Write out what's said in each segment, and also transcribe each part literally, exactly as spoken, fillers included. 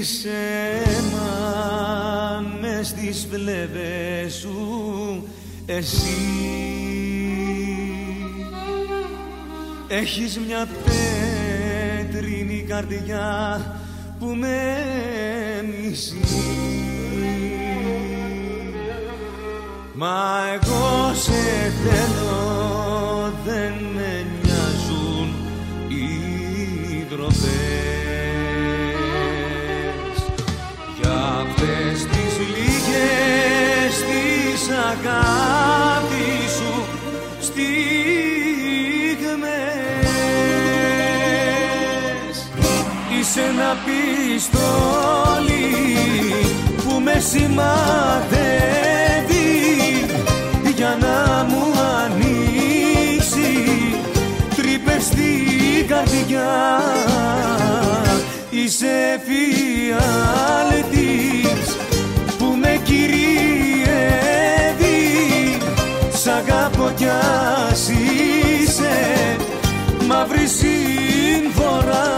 Γύρισε μα μες στις φλέβες σου εσύ. Έχεις μια πέτρινη καρδιά που με μισεί. Μα εγώ σε θέλω, δεν με νοιάζουν οι ντροπές. Για αυτές τις λίγες της αγάπης σου στιγμές είσαι ένα πιστόλι που με σημαδεύει για να μου ανοίξει τρύπες στην καρδιά. Είσαι φιάλτης που με κυριεύει, σ' αγαπώ κι ας είσαι μαύρη σύμφορα.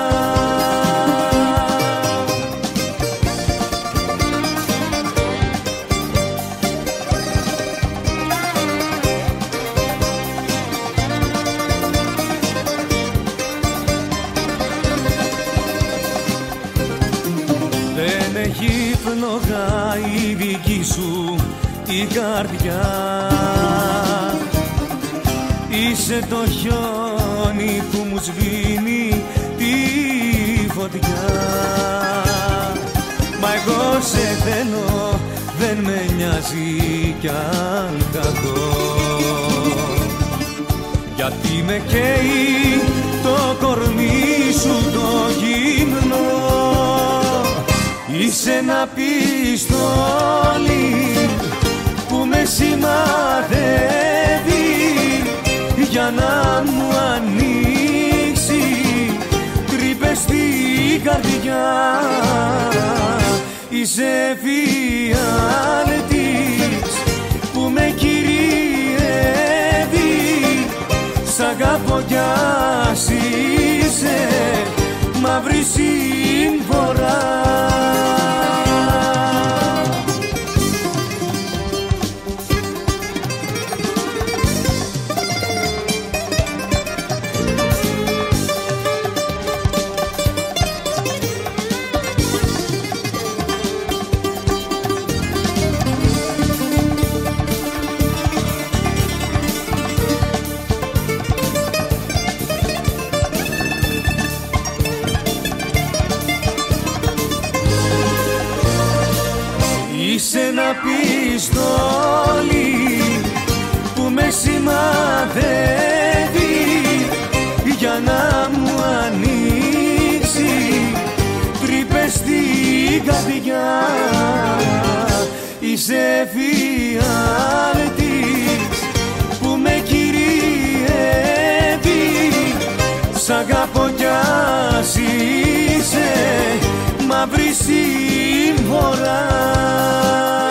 Έχει φλόγα η δική σου η καρδιά. Είσαι το χιόνι που μου σβήνει τη φωτιά. Μα εγώ σε θέλω, δεν με νοιάζει κι αν καθώ, γιατί με καίει το κορμί σου το γυμνό. Είσαι ένα πιστόλι που με σημαδεύει για να μου ανοίξει τρύπες στην καρδιά. Είσαι φιάλτης που με κυριεύει, σ' αγαπώ κι ας είσαι μαύρη σύμφορα. Είσαι ένα πιστόλι που με σημαδεύει για να μου ανοίξει τρύπες στην καρδιά. Είσαι φιάλτης που με κυριεύει, σ' αγαπώ κι ας είσαι μαύρη σύμφορα.